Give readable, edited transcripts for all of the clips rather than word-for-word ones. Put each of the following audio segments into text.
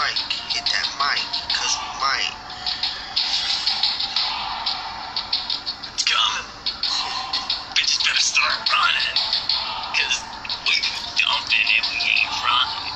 right, hit that mic, cause we might. It's coming. Bitches better start running, cause we dumped it and we ain't running.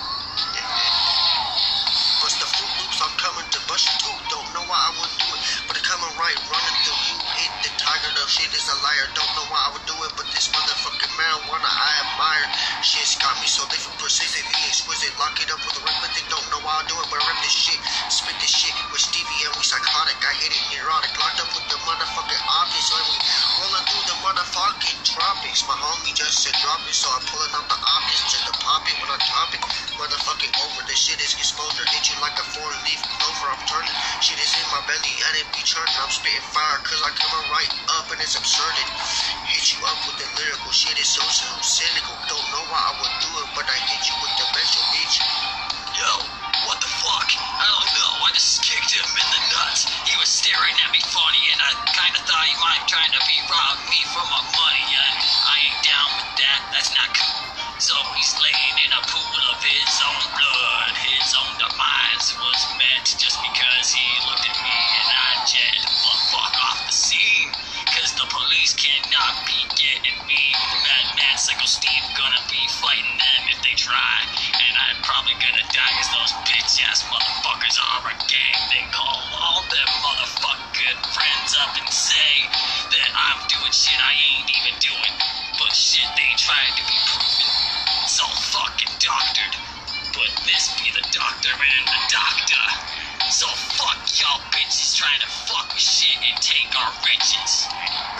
Bust the Fruit Loops, I'm coming to bust you too. Don't know why I would do it, but it coming right, running through you. Hit the tiger, though shit is a liar. Don't know why I would do it, but this motherfucking marijuana I admire. Shit's got me so different, persistently exquisite. Lock it up with a arithmetic, don't know why I do it, but I rip this shit. Spit this shit with Stevie and we psychotic. I hit it neurotic, locked up with the motherfucking objects. Like we rolling through the motherfucking tropics. My homie just said drop it, so I'm pulling out the objects just to pop it when I drop it. Motherfucking over, this shit is exposure. Hit you like a 4-leaf clover, I'm turning. Shit is in my belly and it be churning. I'm spitting fire cause I coming right up and it's absurd. Hit you up with the lyrical shit, is so cynical. Don't know why I would do it, but I hit you with the mental bitch. Yo, what the fuck? I don't know, I just kicked him in the nuts. He was staring at me funny and I kinda thought he might trying to rob me for my money, and I ain't down with that, that's not cool. So he's laying in a pool of his own blood. His own demise was meant just because he looked at me and I jetted the fuck off the scene. Cause the police cannot be getting me. Mad Psycho Steve gonna be fighting them if they try. And I'm probably gonna die cause those bitch ass motherfuckers are a gang. They call all them motherfucking friends up and say that I'm doing shit I ain't even doing. But shit they tried to be proven. So fucking doctored. But this be the doctor and the doctor. So fuck y'all bitches trying to fuck with shit and take our riches.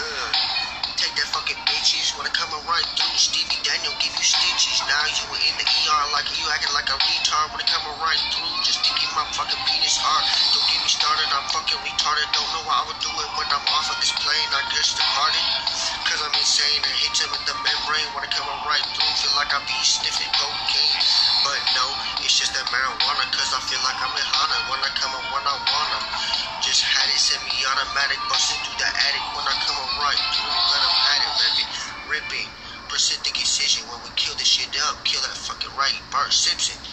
Take that fucking bitches when I coming right through. Stevie Daniel give you stitches. Now you in the ER like you acting like a retard when I coming right through. Just to keep my fucking penis hard. Don't get me started, I'm fucking retarded. Don't know why I would do it when I'm off of this plane. I guess departed. Cause I'm insane and hit him in the membrane when I coming right through. Feel like I be sniffing cocaine. But no, it's just that marijuana. Cause I feel like I'm in Hana when I come when I wanna. Just had it semi-automatic, busting through the attic when I come right through. Let him at it, ripping. Precipitate decision when we kill this shit up. Kill that fucking right, Bart Simpson.